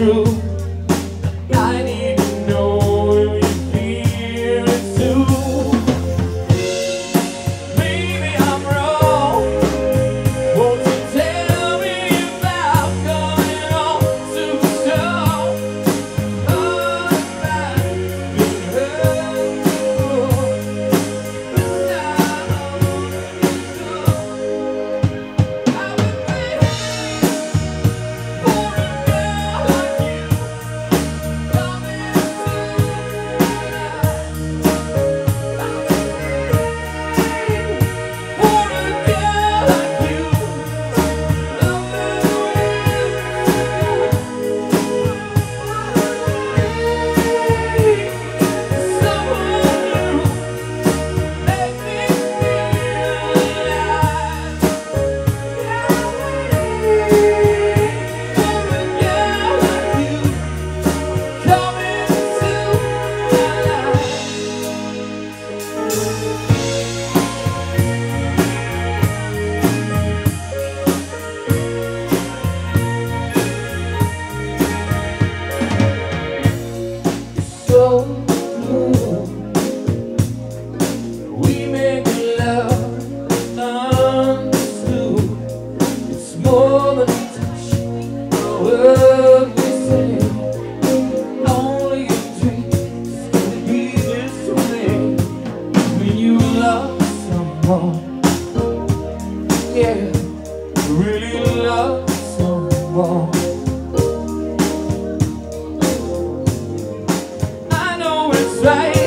true. I need to know if you feel it too. Maybe I'm wrong. Won't you tell me about coming on too strong? Oh, if I've been hurt before, but now you're sure. I would wait for a girl like you coming so blue. We make love understood. It's more than a touch, a word we say. Only a dream can be this way. When you love someone, yeah, really love someone. Right.